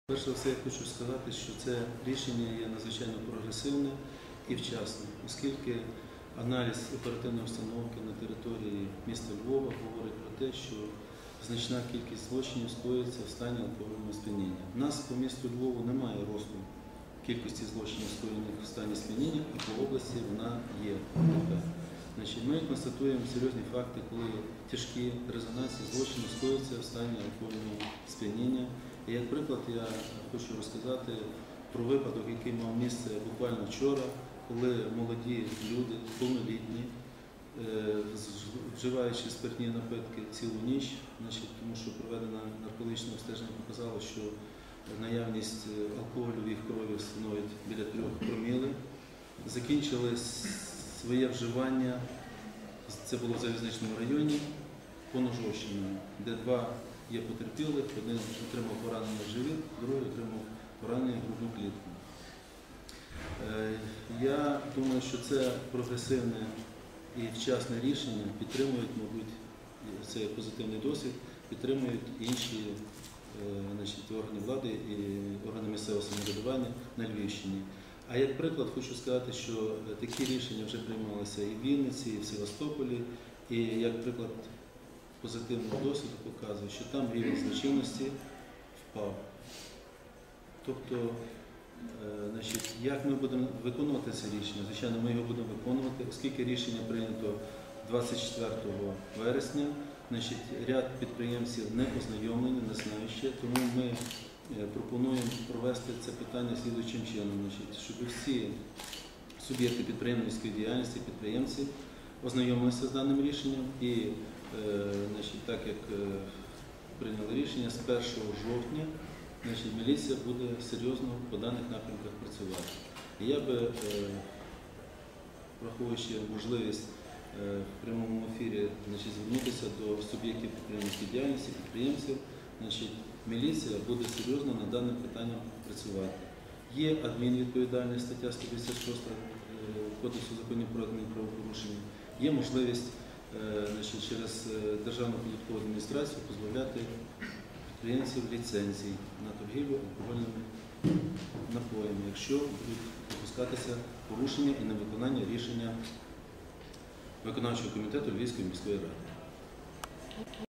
Перш за все, я хочу сказати, що це рішення є надзвичайно прогресивне і вчасне, оскільки аналіз оперативної обстановки на території міста Львова говорить про те, що значна кількість злочинів скоюється в стані алкогольного сп'яніння. У нас по місту Львову немає росту кількості злочинів, скоєних в стані сп'яніння, і по області вона є. Ми констатуємо серйозні факти, коли тяжкі резонансні злочини скоюються в стані алкогольного сп'яніння. І як приклад я хочу розказати про випадок, який мав місце буквально вчора, коли молоді люди, повнолітні, вживаючи спиртні напитки цілу ніч, тому що проведена наркологічне обстеження показало, що наявність алкоголю в їх крові становить біля 3 проміли, закінчили своє вживання, це було в Залізничному районі, поножовщиною, де 2 є потерпілих, один отримав поранення в живіт, другий отримав поранення в грудну клітку. Я думаю, що це прогресивне і вчасне рішення підтримують, мабуть, це позитивний досвід, підтримують інші органи влади і органи місцевого самоврядування на Львівщині. А як приклад хочу сказати, що такі рішення вже приймалися і в Вінниці, і в Севастополі, і як приклад позитивного досвіду показує, що там рівень злочинності впав. Тобто, як ми будемо виконувати це рішення? Звичайно, ми його будемо виконувати, оскільки рішення прийнято 24 вересня, ряд підприємців не ознайомлені, не знають ще, тому ми пропонуємо провести це питання слідуючим чином, щоб всі суб'єкти підприємницької діяльності, підприємці ознайомилися з даним рішенням і, так як прийняли рішення, з 1 жовтня міліція буде серйозно по даних напрямках працювати. І я би, враховуючи можливість в прямому ефірі звернутися до суб'єктів підприємницької діяльності, підприємців, міліція буде серйозно над даним питанням працювати. Є адмінвідповідальність, стаття 156 Кодексу законів про адмінправопорушення, є можливість через Державну податкову адміністрацію позбавляти підприємців ліцензій на торгівлю алкогольними напоями, якщо будуть допускатися порушення і невиконання рішення виконавчого комітету Львівської міської ради.